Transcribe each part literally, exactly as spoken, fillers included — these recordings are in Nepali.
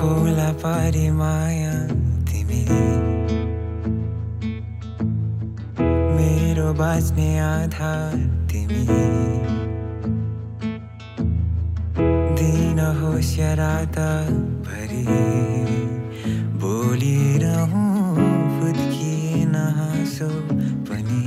होला पारी माया तिमी मेरो बाँच्ने आधार तिमी दिन होस् या रात भरि बोलिरहूँ फुत्किएन हाँसो पनि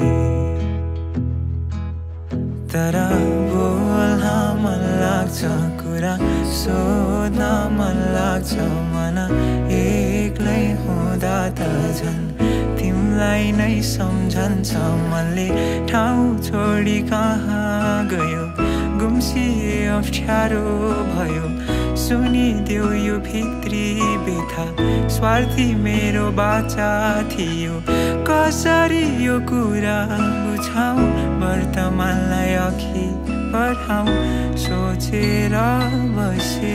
तर बोल्न मन लाग्छ कुरा सोध्न मन लाग्छ मन एक्लै हुँदा त झन् तिमीलाई नै सम्झन्छ मनले ठाउँ छोडी कहाँ गयो गुम्सिए अप्ठ्यारो भयो सुनिदेऊ यो भित्री व्यथा स्वार्थी मेरो बाचा थियो कसरी यो कुरा बुझाउँ वर्तमानलाई अघि बढाउँ सोचेर बसे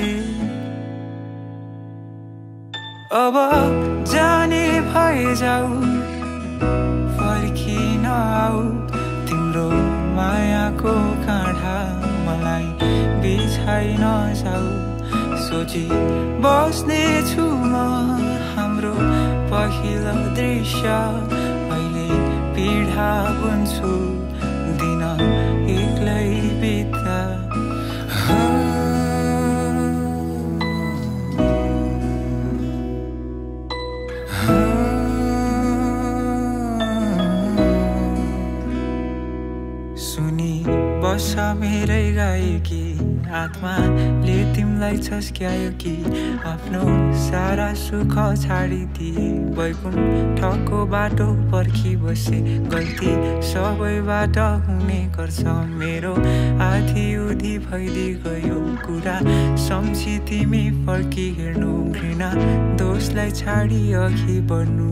अब जाने भए जाऊ फर्किन आऊ तिम्रो मायाको काँढा मलाई बिछाइ नजाऊ सोची बस्ने छु म हाम्रो पहिलो दृश्य अहिले पीडा बुन्छु दिन एक्लै बित्दा सुनी बस मेरै गाएकी आत्माले तिमीलाई छस्क्यायो कि आफ्नो सारा सुख छाडिदिए वैकुण्ठको बाटो पर्खी बसे गल्ती सबैबाट हुने गर्छ मेरो आधी उधी भइदि गयो कुरा सम्झी तिमी फर्की हेर्नु घृणा दोषलाई छाडी अघि बढ्नु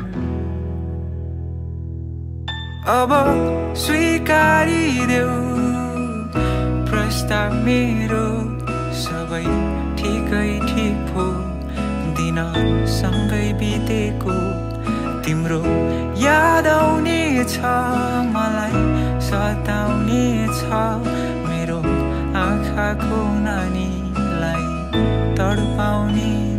अब स्वीकारिदेऊ प्रस्ताव मेरो सबै ठिकै ठिक भो दिन सँगै बितेको तिम्रो याद आउने छ मलाई सताउने छ मेरो आँखाको नानीलाई तडपाउने